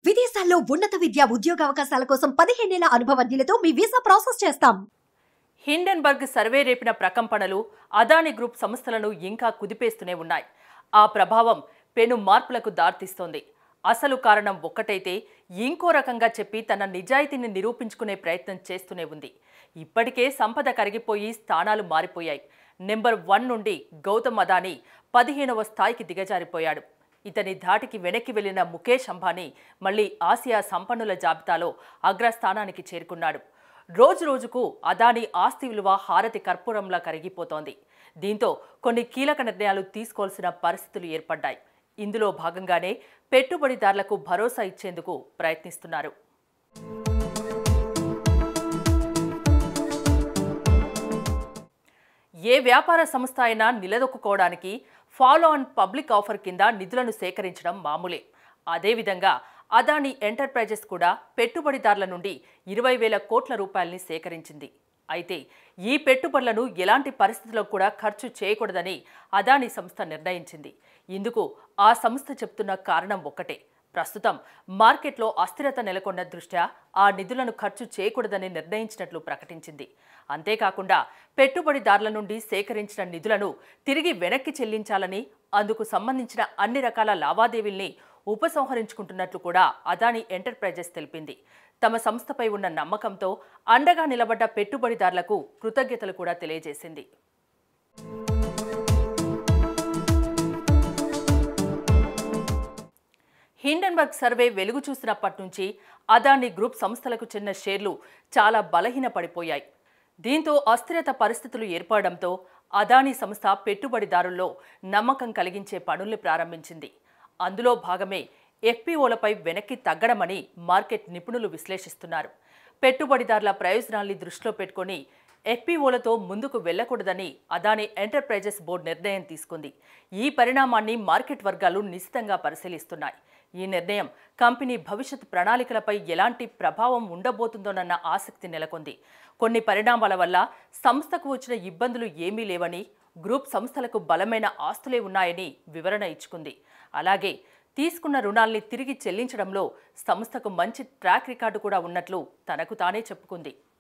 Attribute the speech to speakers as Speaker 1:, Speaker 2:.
Speaker 1: విదేశాల్లో ఉన్నత విద్య ఉద్యోగ అవకాశాల కోసం 15 ఏళ్ల అనుభవజ్ఞులతో మీ వీసా ప్రాసెస్ చేస్తాం.
Speaker 2: హిండెన్బర్గ్ సర్వే రేపిన ప్రకంపనలు అదాని గ్రూప్ సంస్థలను ఇంకా కుదిపేస్తూనే ఉన్నాయి. ఆ ప్రభావం పెను మార్పులకు దారితీస్తోంది. అసలు కారణం ఒక్కటైతే ఇంకో రకంగా చెప్పి తన నిజాయితీని నిరూపించుకునే ప్రయత్నం చేస్తూనే ఉంది. ఇప్పటికే సంపద కరిగిపోయి స్థానాలు మారిపోయాయి. నెంబర్ 1 నుండి గౌతమ్ అదాని 15వ స్థాయికి దిగజారిపోయాడు. ఇతని ధాటికి వెనక్కి వెళ్లిన ముకేష్ అంబానీ మళ్లీ ఆసియా సంపన్నుల జాబితాలో అగ్రస్థానానికి చేరుకున్నాడు. రోజురోజుకు అదాని ఆస్తి విలువ హారతి కర్పూరంలా కరిగిపోతోంది. దీంతో కొన్ని కీలక నిర్ణయాలు తీసుకోవాల్సిన పరిస్థితులు ఏర్పడ్డాయి. ఇందులో భాగంగానే పెట్టుబడిదారులకు భరోసా ఇచ్చేందుకు ప్రయత్నిస్తున్నారు. ఏ వ్యాపార సంస్థ అయినా నిలదొక్కుకోవడానికి ఫాలో ఆన్ పబ్లిక్ ఆఫర్ కింద నిధులను సేకరించడం మామూలే. అదేవిధంగా అదాని ఎంటర్ప్రైజెస్ కూడా పెట్టుబడిదారుల నుండి 20,000 కోట్ల రూపాయల్ని సేకరించింది. అయితే ఈ పెట్టుబడులను ఎలాంటి పరిస్థితుల్లో కూడా ఖర్చు చేయకూడదని అదాని సంస్థ నిర్ణయించింది. ఇందుకు ఆ సంస్థ చెప్తున్న కారణం ఒక్కటే. ప్రస్తుతం మార్కెట్లో అస్థిరత నెలకొన్న దృష్ట్యా ఆ నిధులను ఖర్చు చేయకూడదని నిర్ణయించినట్లు ప్రకటించింది. అంతేకాకుండా పెట్టుబడిదారుల నుండి సేకరించిన నిధులను తిరిగి వెనక్కి చెల్లించాలని, అందుకు సంబంధించిన అన్ని రకాల లావాదేవీల్ని ఉపసంహరించుకుంటున్నట్లు కూడా అదాని ఎంటర్ప్రైజెస్ తెలిపింది. తమ సంస్థపై ఉన్న నమ్మకంతో అండగా నిలబడ్డ పెట్టుబడిదారులకు కృతజ్ఞతలు కూడా తెలియజేసింది. హిండెన్బర్గ్ సర్వే వెలుగు చూసినప్పటి నుంచి అదాని గ్రూప్ సంస్థలకు చెందిన షేర్లు చాలా బలహీనపడిపోయాయి. దీంతో అస్థిరత పరిస్థితులు ఏర్పడడంతో అదాని సంస్థ పెట్టుబడిదారుల్లో నమ్మకం కలిగించే పనుల్ని ప్రారంభించింది. అందులో భాగమే ఎఫ్పిఓలపై వెనక్కి తగ్గడమని మార్కెట్ నిపుణులు విశ్లేషిస్తున్నారు. పెట్టుబడిదారుల ప్రయోజనాల్ని దృష్టిలో పెట్టుకుని ఎఫ్పిఓలతో ముందుకు వెళ్లకూడదని అదాని ఎంటర్ప్రైజెస్ బోర్డు నిర్ణయం తీసుకుంది. ఈ పరిణామాన్ని మార్కెట్ వర్గాలు నిశితంగా పరిశీలిస్తున్నాయి. ఈ నిర్ణయం కంపెనీ భవిష్యత్ ప్రణాళికలపై ఎలాంటి ప్రభావం ఉండబోతుందోనన్న ఆసక్తి నెలకొంది. కొన్ని పరిణామాల వల్ల సంస్థకు వచ్చిన ఇబ్బందులు ఏమీ లేవని, గ్రూప్ సంస్థలకు బలమైన ఆస్తులే ఉన్నాయని వివరణ ఇచ్చుకుంది. అలాగే తీసుకున్న రుణాల్ని తిరిగి చెల్లించడంలో సంస్థకు మంచి ట్రాక్ రికార్డు కూడా ఉన్నట్లు తనకు తానే చెప్పుకుంది.